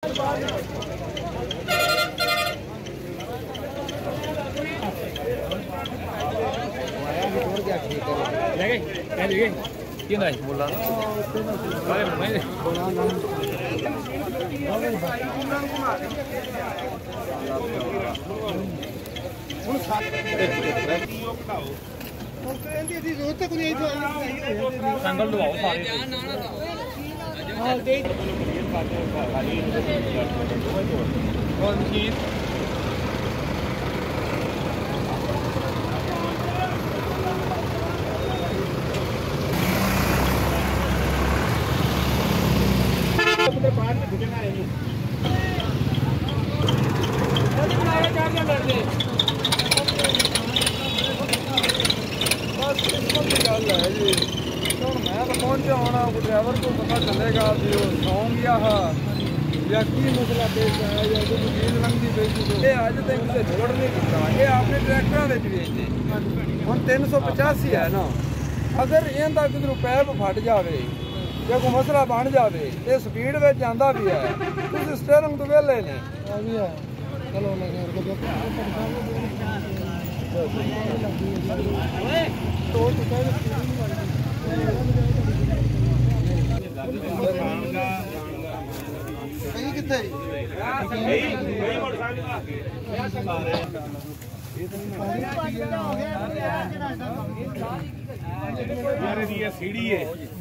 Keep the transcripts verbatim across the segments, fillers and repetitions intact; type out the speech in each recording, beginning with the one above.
संगल दबाओ सारे पहुंचा होना ड्राइवर को पता चलेगा भी वो सौ गया या की मसला पेश है या कोई चीज लंघी पेशी ये अज तक से जोड़ नहीं किया ये आपने ट्रैक्टर बेचे हम तीन सौ पचासी है ना अगर इनका किधर पैप फट जाए या कोई मसला बन जाए तो स्पीड में जाता भी है तो स्टेयरिंग तो वेले ने चलो सीढ़ी है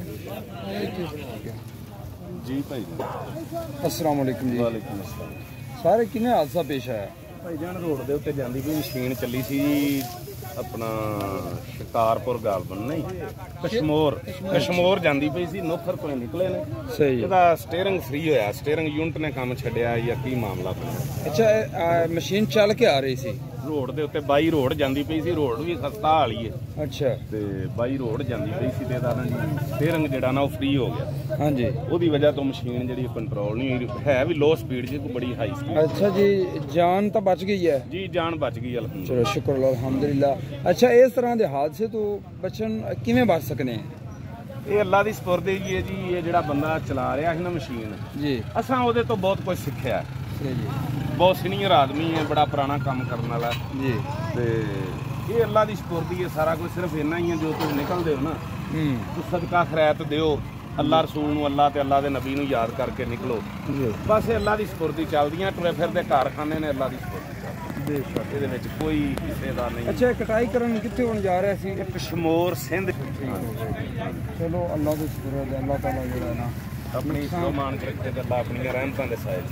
जी भाई अस्सलाम वालेकुम जी वालेकुम अस्सलाम सारे किन्ने हादसा पेश आया भाई जान रोड दे उत्ते जांदी कोई मशीन चली सी अपना शिकारपुर गालबन नहीं कश्मोर कश्मोर जांदी पई सी नोखर तो निकले ने सही ਇਹਦਾ स्टीयरिंग फ्री होया स्टीयरिंग यूनिट ने काम छड्या या की मामला बनिया अच्छा मशीन चल के आ रही सी रोड ਦੇ ਉੱਤੇ ਬਾਈ ਰੋਡ ਜਾਂਦੀ ਪਈ ਸੀ ਰੋਡ ਵੀ ਖਸਤਾ ਵਾਲੀ ਹੈ अच्छा ਤੇ ਬਾਈ ਰੋਡ ਜਾਂਦੀ ਪਈ ਸੀ ਤੇ ਦਾ ਨਾ ਸਟੀਅਰਿੰਗ ਜਿਹੜਾ ਨਾ ਉਹ ਫ੍ਰੀ ਹੋ ਗਿਆ हाँ जी ਉਹਦੀ ਵਜ੍ਹਾ ਤੋਂ ਮਸ਼ੀਨ ਜਿਹੜੀ ਕੰਟਰੋਲ ਨਹੀਂ ਹੋਈ ਹੈ ਵੀ ਲੋ ਸਪੀਡ 'ਚ ਕੋਈ ਬੜੀ ਹਾਈ ਸਪੀਡ अच्छा जी जान तो बच गई है ਜੀ ਜਾਨ ਬਚ ਗਈ ਅਲਹਮਦੁਲਿਲਾ चलो शुक्र अल्हम्दुलिल्लाह अच्छा इस तरह के हादसे तो बचन किवें बच सकने हैं ਇਹ ਅੱਲਾ ਦੀ ਸਪੁਰਦ ਹੀ ਹੈ ਜੀ ਇਹ ਜਿਹੜਾ ਬੰਦਾ ਚਲਾ ਰਿਹਾ ਸੀ ਨਾ ਮਸ਼ੀਨ जी ਅਸਾਂ ਉਹਦੇ ਤੋਂ ਬਹੁਤ ਕੁਝ ਸਿੱਖਿਆ सही जी ਬਹੁਤ ਸੀਨੀਅਰ ਆਦਮੀ ਹੈ ਬੜਾ ਪੁਰਾਣਾ ਕੰਮ ਕਰਨ ਵਾਲਾ जी ਤੇ ਇਹ ਅੱਲਾ ਦੀ ਸਪੁਰਦੀ ਹੈ ਸਾਰਾ ਕੁਝ ਸਿਰਫ ਇੰਨਾ ਹੀ ਹੈ ਜੋ ਤੁਸੀਂ ਨਿਕਲਦੇ ਹੋ ਨਾ हम्म ਤੁਸੀਂ ਸਦਕਾ ਖੈਰਾਤ ਦਿਓ ਅੱਲਾ ਰਸੂਲ ਨੂੰ ਅੱਲਾ ਤੇ ਅੱਲਾ ਦੇ ਨਬੀ ਨੂੰ ਯਾਦ ਕਰਕੇ ਨਿਕਲੋ जी ਬਸ ਇਹ ਅੱਲਾ ਦੀ ਸਪੁਰਦੀ ਚੱਲਦੀਆਂ ਟੁਰੇ ਫਿਰਦੇ ਕਾਰਖਾਨੇ ਨੇ ਅੱਲਾ ਦੀ ਸਪੁਰਦੀ बेशक ਇਹਦੇ ਵਿੱਚ ਕੋਈ ਕਿਸੇ ਦਾ ਨਹੀਂ अच्छा कटाई करन किथे होने जा रहा सी ਇਹ ਕਸ਼ਮੋਰ ਸਿੰਧ चलो अल्लाह दी शुक्र है अल्लाह ताला जेड़ा ना ਆਪਣੀ ਸੋਮਾਨ ਕਰਕੇ ਤੇ ਅੱਲਾ ਆਪਣੀਆਂ ਰਹਿਮਤਾਂ ਦੇ ਸਾਏ ਚ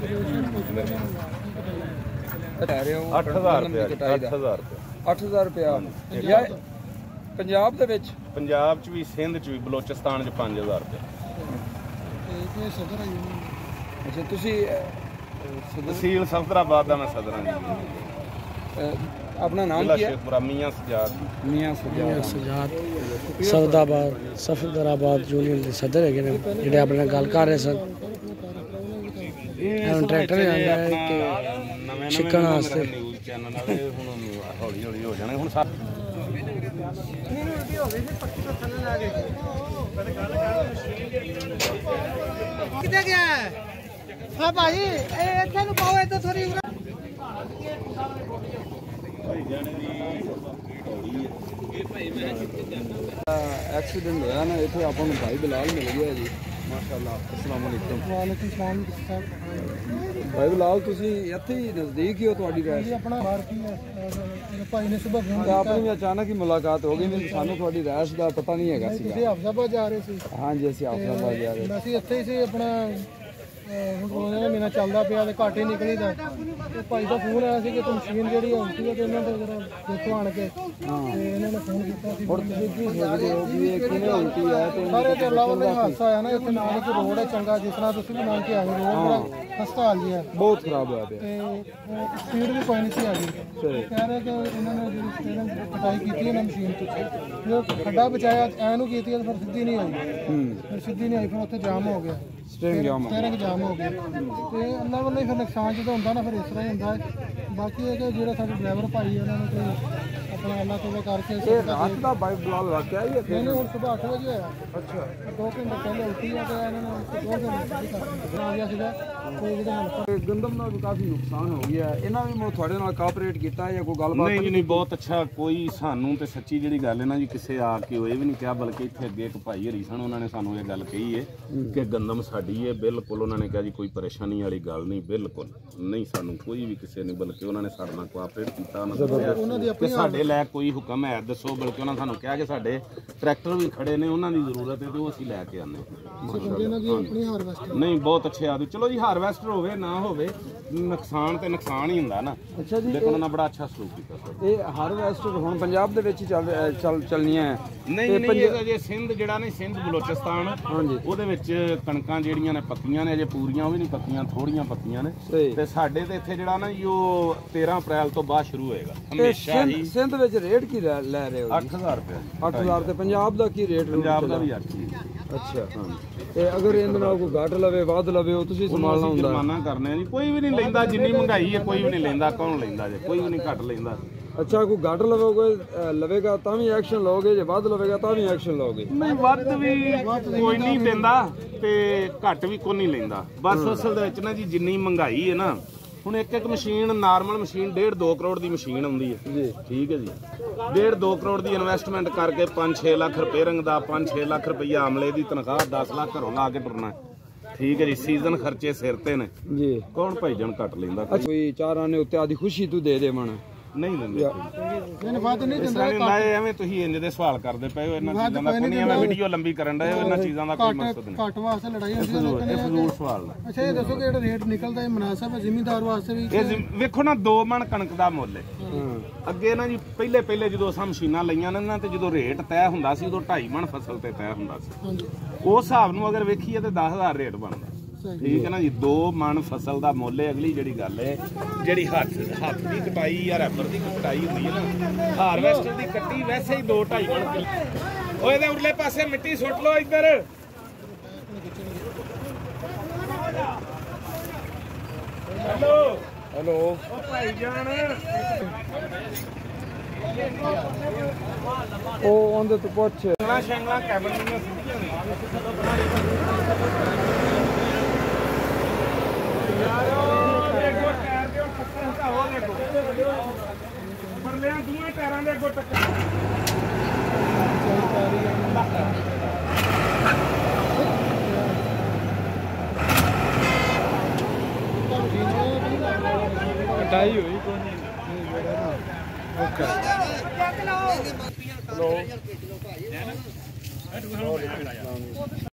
कटा रहे हो ਅੱਠ ਹਜ਼ਾਰ ਰੁਪਏ कटाई ਅੱਠ दा ਹਜ਼ਾਰ ਰੁਪਏ ਅੱਠ ਹਜ਼ਾਰ ਰੁਪਿਆ या पंजाब दे विच ਪੰਜਾਬ ਚ ਵੀ ਸਿੰਧ ਚ ਵੀ ਬਲੋਚਿਸਤਾਨ ਚ ਪੰਜ ਹਜ਼ਾਰ ਰੁਪਏ अच्छा तुसी ਤਹਿਸੀਲ ਸਫਦਰਾਬਾਦ ਦਾ ਮੈਂ ਸਦਰ ਹਾਂ ਜੀ अपना नाम ਜ਼ਿਲ੍ਹਾ क्या है ਸ਼ੇਖਪੁਰਾ ਮੀਆਂ ਸਜਾਦ मियां सजाद सजाद सफदराबाद सफदराबाद यूनियन के सदर है ਜਿਹੜੇ ਆਪਣੇ ਨਾਲ ਗੱਲ ਕਰ ਰਹੇ ਸਨ ਇਹ ਟਰੈਕਟਰ ਜਾਂਦਾ ਹੈ ਕਿ ਨਵੇਂ ਛਿੱਕਣ ਵਾਸਤੇ ਨਿਊਜ਼ ਚੈਨਲ ਵਾਲੇ ਹੁਣ ਹੌਲੀ ਹੌਲੀ ਹੋ ਜਾਣੇ ਹੁਣ ਸਾ ਕਿੱਥੇ ਗਿਆ ਹਾਂ ਭਾਈ ਇਹ ਇੱਥੇ ਨੂੰ ਪਾਓ ਇੱਥੇ ਥੋੜੀ एक्सीडेंट होया ना इतने आपको भाई बिलाल मिल गया जी माशाअल्लाह अस्सलाम वालेकुम ਵਾਲੇਕੁਮ ਸਲਾਮ भाई बिलाल तुसी इत्थे ही नजदीक ही हो ਤੁਹਾਡੀ ਰਹਿਸ਼ ਆਪਣਾ ਮਾਰਕੀ ਭਾਈ ਨੇ ਸਵੇਰ ਫੋਨ ਤਾਂ ਆਪਣੀ ਅਚਾਨਕ ਹੀ ਮੁਲਾਕਾਤ ਹੋ ਗਈ ਨਹੀਂ ਸਾਨੂੰ ਤੁਹਾਡੀ ਰਹਿਸ਼ ਦਾ ਪਤਾ ਨਹੀਂ ਹੈਗਾ ਤੁਸੀਂ ਸੀਗਾ ਹਫਜ਼ਾਬਾਦ ਜਾ ਰਹੇ ਸੀ ਹਾਂਜੀ ਅਸੀਂ ਆਫਰਾਬਾਦ ਜਾ ਰਹੇ ਅਸੀਂ ਇੱਥੇ ਹੀ ਸੀ ਆਪਣਾ ਹੁਣ ਰੋਜ਼ਾਨਾ ਮਹੀਨਾ ਚੱਲਦਾ ਪਿਆ ਤੇ ਘਾਟੇ ਨਿਕਲੀਦਾ ਤੇ ਭਾਈ ਦਾ ਫੋਨ ਆਇਆ ਸੀ ਕਿ ਤੂੰ ਮਸ਼ੀਨ ਜਿਹੜੀ ਹੁੰਦੀ ਹੈ ਤੇ ਇਹਨਾਂ ਦਾ ਜਰਾ ਦੇਖੋ ਆਣ ਕੇ ਤੇ ਇਹਨਾਂ ਨੇ ਫੋਨ ਕੀਤਾ ਸੀ ਹੁਣ ਤੁਸੀਂ ਕੀ ਸੋਚਦੇ ਹੋ ਕਿ ਇਹ ਕਿਵੇਂ ਉਲਟੀ ਹੈ ਤੇ ਸਾਰੇ ਤੇ ਅੱਲਾ ਵੱਲੋਂ ਹਾਦਸਾ ਆਇਆ ਨਾ ਇੱਥੇ ਨਾਲ ਇੱਕ ਰੋਡ ਹੈ ਚੰਗਾ ਜਿਸ ਤਰ੍ਹਾਂ ਤੁਸੀਂ ਵੀ ਮੰਨ ਕੇ ਆਏ ਰੋਡ ਬੜਾ ਖਸਤਾ ਹਾਲ ਜੀ ਹੈ ਬਹੁਤ ਖਰਾਬ ਹੋਇਆ ਪਿਆ ਤੇ ਸਪੀਡ ਵੀ ਕੋਈ ਨਹੀਂ ਸੀ ਹੈਗੀ ਕਹਿ ਰਹੇ ਕਿ ਇਹਨਾਂ ਨੇ ਜਿਹੜੀ ਸਟੇਰਿੰਗ ਕਟਾਈ ਕੀਤੀ ਹੈ ਨਾ ਮਸ਼ੀਨ ਤੋਂ ਜੋ ਖੱਡਾ ਬਚਾਇਆ ਐ ਨੂੰ ਕੀਤੀ ਫਿਰ ਸਿੱਧੀ ਨਹੀਂ ਆਈ ਹੂੰ ਫਿਰ ਸਿੱਧੀ ਨਹੀਂ ਆਈ ਫਿਰ ਉੱਥੇ ਜਾਮ ਹੋ ਗਿਆ ਸਟੇਰਿੰਗ ਜਾਮ ਸਟੇਰਿੰਗ ਜਾਮ ਹੋ ਗਿਆ ਤੇ ਅੱਲਾ ਵੱਲੋਂ ਹੀ ਫਿਰ ਨੁਕਸਾਨ ਜਦੋਂ ਹੁੰਦਾ ਨਾ ਫਿਰ ਇਸ ਤਰ੍ਹਾਂ ਹੀ ਹੁੰਦਾ ਹੈ ਬਾਕੀ ਇਹ ਕਿ ਜਿਹੜਾ ਸਾਡੇ ਡਰਾਈਵਰ ਭਾਈ ਉਹਨਾਂ ਨੂੰ ਕੋਈ ਆਪਣਾ ਅੱਲਾ ਤੋਬਾ ਕਰਕੇ ਇਹ ਰਾਤ ਦਾ ਬਾਈ ਬਿਲਾਲ ਵਾਕਿਆ ਹੀ ਹੈ ਇਹਨੇ ਹੁਣ ਸਵੇਰ ਅੱਠ ਵਜੇ ਹੋਇਆ ਅੱਛਾ ਦੋ ਘੰਟੇ ਪਹਿਲੇ ਉੱਠੀ ਆ ਤੇ ਇਹਨਾਂ ਨੇ ਦੋ ਘੰਟੇ ਆ ਗਿਆ ਸੀਗਾ ਤੇ ਜਿਹੜਾ ਹਲਕਾ ਗੰਦਮ ਦਾ ਵੀ ਕਾਫੀ ਨੁਕਸਾਨ ਹੋ ਗਿਆ। ਇਹਨਾਂ ਵੀ ਮੈਂ ਤੁਹਾਡੇ ਨਾਲ ਕੋਆਪਰੇਟ ਕੀਤਾ ਜਾਂ ਕੋਈ ਗੱਲਬਾਤ? ਨਹੀਂ ਜੀ ਨਹੀਂ, ਬਹੁਤ ਅੱਛਾ। ਕੋਈ ਸਾਨੂੰ ਤੇ ਸੱਚੀ ਜਿਹੜੀ ਗੱਲ ਹੈ ਨਾ ਜੀ, ਕਿਸੇ ਆ ਕੇ ਉਹ ਇਹ ਵੀ ਨਹੀਂ ਕਿਹਾ, ਬਲਕਿ ਇੱਥੇ ਅੱਗੇ ਇੱਕ ਭਾਈ ਹਰੀ ਸਨ, ਉਹਨਾਂ ਨੇ ਸਾਨੂੰ ਇਹ ਗੱਲ ਕਹੀ ਹੈ ਕਿ ਗੰਦਮ ਸਾਡੀ ਹੈ ਬਿਲਕੁਲ। ਉਹਨਾਂ ਨੇ ਕਿਹਾ ਜੀ ਕੋਈ ਪਰੇਸ਼ਾਨੀ ਵਾਲੀ ਗੱਲ ਨਹੀਂ, ਬਿਲਕੁਲ ਨਹੀਂ, ਸਾਨੂੰ ਕੋਈ ਵੀ ਕਿਸੇ ਨੇ, ਬਲਕਿ ਉਹਨਾਂ ਨੇ ਸਾਡੇ ਨਾਲ ਕੋਆਪਰੇਟ ਕੀਤਾ। ਉਹਨਾਂ ਨੇ ਕਿ ਸਾਡੇ ਲੈ ਕੋਈ ਹੁਕਮ ਹੈ ਦੱਸੋ, ਬਲਕਿ ਉਹਨਾਂ ਸਾਨੂੰ ਕਿਹਾ ਕਿ ਸਾਡੇ ਟਰੈਕਟਰ ਵੀ ਖੜੇ ਨੇ, ਉਹਨਾਂ ਦੀ ਜ਼ਰੂਰਤ ਹੈ ਤੇ ਉਹ ਅਸੀਂ ਲੈ ਕੇ ਆਨੇ। ਨਹੀਂ ਬਹੁਤ ਅੱਛੇ ਆਦਮੀ। ਚਲੋ ਜੀ ਹਾਰਵੈਸਟਰ ਹੋਵੇ ਨਾ ਹੋਵੇ, ਨੁਕਸਾਨ ਤੇ ਨੁਕਸਾਨ ਹੀ ਹੁੰਦਾ ਨਾ। ਅੱਛਾ ਜੀ, ਦੇਖੋ ਉਹਨਾਂ ਨੇ ਬੜਾ ਅੱਛਾ ਸਲੂਕ ਕੀਤਾ ਸਰ। ਇਹ ਹਾਰਵੈਸਟਰ ਹੁਣ ਪੰਜਾਬ ਦੇ ਵਿੱਚ ਹੀ ਚੱਲ ਚੱਲ ਚੱਲਣੀਆਂ ਹੈ? ਨਹੀਂ ਨਹੀਂ, ਇਹ ਅਜੇ ਸਿੰਧ ਜਿਹੜਾ ਨਹੀਂ, ਸਿੰਧ ਬਲੋਚਿਸਤਾਨ, ਹਾਂਜੀ, ਉਹਦੇ ਵਿੱਚ ਕਣਕਾਂ ਜਿਹੜੀਆਂ ਨੇ ਪੱਕੀਆਂ ਨੇ, ਅਜੇ ਪੂਰੀਆਂ ਉਹ ਵੀ ਨਹੀਂ ਪੱਕੀਆਂ, ਥੋੜੀਆਂ ਪੱਕੀਆਂ ਨੇ। ਤੇ ਸਾਡੇ ਤੇ ਇੱਥੇ ਜਿਹੜਾ ਨਾ ਜੀ ਉਹ ਤੇਰਾਂ ਅਪ੍ਰੈਲ ਤੋਂ ਬਾਅਦ ਸ਼ੁਰੂ ਹੋਏਗਾ ਹਮੇਸ਼ਾ ਹੀ। ਸਿੰਧ ਵਿੱਚ ਰੇਟ ਕੀ ਲੈ ਲੈ ਰਹੇ ਹੋ? ਅੱਠ ਹਜ਼ਾਰ ਰੁਪਏ। ਅੱਠ ਹਜ਼ਾਰ ਤੇ ਪੰਜਾਬ ਦਾ ਕੀ ਰੇਟ? ਪੰਜਾਬ ਦਾ ਵੀ ਅੱਠ। ਅੱਛਾ, ਤੇ ਅਗਰ ਇਹਦੇ ਨਾਲ ਕੋਈ ਘੱਟ ਲਵੇ ਵੱਧ ਲਵੇ ਉਹ ਤੁਸੀਂ ਸੰਭਾਲਣਾ ਹੁੰਦਾ? ਜੁਰਮਾਨਾ ਕਰਨੇ ਆ ਜੀ, ਕੋਈ ਵੀ ਨਹੀਂ ਲੈਂਦਾ। ਜਿੰਨੀ ਮਹਿੰਗਾਈ ਹੈ ਕੋਈ ਵੀ ਨਹੀਂ ਲੈਂਦਾ। ਕੌਣ ਲੈਂਦਾ ਜੇ? ਕੋਈ ਵੀ ਨਹੀਂ ਘੱਟ ਲੈਂਦਾ। ਅੱਛਾ, ਕੋਈ ਘੱਟ ਲਵੇਗਾ ਲਵੇਗਾ ਤਾਂ ਵੀ ਐਕਸ਼ਨ ਲਓਗੇ, ਜੇ ਵੱਧ ਲਵੇਗਾ ਤਾਂ ਵੀ ਐਕਸ਼ਨ ਲਓਗੇ? ਨਹੀਂ, ਵੱਧ ਵੀ ਕੋਈ ਨਹੀਂ ਦਿੰਦਾ ਤੇ ਘੱਟ ਵੀ ਕੋਈ ਨਹੀਂ ਲੈਂਦਾ। ਬਸ ਅਸਲ ਦੇ ਵਿੱਚ ਨਾ ਜੀ ਜਿੰਨੀ ਮਹਿੰਗਾਈ ਹੈ ਨਾ, ਹੁਣ ਇੱਕ ਇੱਕ ਮਸ਼ੀਨ, ਨਾਰਮਲ ਮਸ਼ੀਨ ਡੇਢ ਦੋ ਕਰੋੜ ਦੀ ਮਸ਼ੀਨ ਆਉਂਦੀ ਹੈ ਜੀ, ਠੀਕ ਹੈ ਜੀ। ਡੇਢ ਦੋ ਕਰੋੜ ਦੀ ਇਨਵੈਸਟਮੈਂਟ ਕਰਕੇ ਪੰਜ ਛੇ ਲੱਖ ਰਿਪੇਅਰਿੰਗ ਦਾ, ਪੰਜ ਛੇ ਲੱਖ ਰੁਪਈਆ ਆਮਲੇ ਦੀ ਤਨਖਾਹ, ਦਸ ਲੱਖ ਘਰੋਂ ਲਾ ਕੇ ਟੁਰਨਾ, ਠੀਕ ਹੈ ਜੀ। ਸੀਜ਼ਨ ਖਰਚੇ ਸਿਰ ਤੇ ਨੇ ਜੀ, ਕੌਣ ਭਾਈਜਨ ਘੱਟ ਲੈਂਦਾ? ਕੋਈ ਚਾਰ ਆਨੇ ਉੱਤੇ ਆਦੀ ਖੁਸ਼ੀ ਤੂੰ ਦੇ ਦੇ ਮਨ ਨਹੀਂ ਦਿੰਦੇ। ਨਹੀਂ ਵੱਧ ਨਹੀਂ ਦਿੰਦਾ। ਐਵੇਂ ਤੁਸੀਂ ਇੰਜ ਦੇ ਸਵਾਲ ਕਰਦੇ ਪਏ ਹੋ, ਇਹਨਾਂ ਚੀਜ਼ਾਂ ਦਾ ਕੋਈ ਨਹੀਂ। ਐਵੇਂ ਵੀਡੀਓ ਲੰਬੀ ਕਰਨ ਡਏ ਹੋ, ਇਹਨਾਂ ਚੀਜ਼ਾਂ ਦਾ ਕੋਈ ਮਕਸਦ ਨਹੀਂ। ਘੱਟ ਵਾਸਤੇ ਲੜਾਈ ਹੁੰਦੀ ਹੈ। ਇਹ ਫਜ਼ੂਲ ਸਵਾਲ ਹੈ। ਅੱਛਾ, ਇਹ ਦੱਸੋ ਕਿ ਜਿਹੜਾ ਰੇਟ ਨਿਕਲਦਾ ਹੈ ਮੁਨਾਸਬ ਹੈ ਜ਼ਿਮੀਂਦਾਰ ਵਾਸਤੇ ਵੀ? ਇਹ ਵੇਖੋ ਨਾ, ਦੋ ਮਣ ਕਣਕ ਦਾ ਮੁੱਲ ਹੈ। ਅੱਗੇ ਨਾ ਜੀ ਪਹਿਲੇ ਪਹਿਲੇ ਜਦੋਂ ਅਸਾਂ ਮਸ਼ੀਨਾਂ ਲਈਆਂ ਨੇ ਤੇ ਜਦੋਂ ਰੇਟ ਤੈਅ ਹੁੰਦਾ ਸੀ, ਉਦੋਂ ਢਾਈ ਮਣ ਫਸਲ ਤੇ ਤੈਅ ਹੁੰਦਾ ਸੀ। ਉਸ ਹਿਸਾਬ ਨੂੰ ਅਗਰ ਵੇਖੀਏ ਤੇ ਦਸ ਹਜ਼ਾਰ ਰੇਟ ਬਣਦਾ, ਠੀਕ ਹੈ ਨਾ ਜੀ। ਦੋ ਮਣ ਫਸਲ ਦਾ ਮੁੱਲ ਹੈ। ਅਗਲੀ ਜਿਹੜੀ ਗੱਲ ਹੈ, ਜਿਹੜੀ ਹੱਥ ਹੱਥ ਦੀ ਕਟਾਈ ਜਾਂ ਰੈਪਰ ਦੀ ਕਟਾਈ ਹੁੰਦੀ ਹੈ ਨਾ, ਹਾਰਵੈਸਟਰ ਦੀ ਕੱਟੀ ਵੈਸੇ ਹੀ ਦੋ ਢਾਈ ਮਣ। ਉਹ ਇਹਦੇ ਉਰਲੇ ਪਾਸੇ ਮਿੱਟੀ ਸੁੱਟ ਲਓ ਇੱਧਰ। ਹੈਲੋ ਹੈਲੋ, ਉਹ ਭਾਈ ਜਾਨ, ਉਹ ਉਹਦੇ ਤੋਂ ਪੁੱਛ। ਸ਼ੰਗਲਾ ਸ਼ੰਗਲਾ ਕੈਬਨ ਦੀਆਂ ਸਿੱਧੀਆਂ ਨੇ ਯਾਰੋ। ਦੇਖੋ ਟਾਇਰ ਦੇ ਟੱਕਰ ਹਟਾਓ, ਦੇਖੋ ਪਰਲਿਆਂ ਦੋਵੇਂ ਟਾਇਰਾਂ ਦੇ ਅੱਗੋਂ ਟੱਕਰ। ਕਟਾਈ ਹੋਈ ਕੋਈ ਨਹੀਂ ਜਿਹੜਾ ਨਾ। Okay, hello.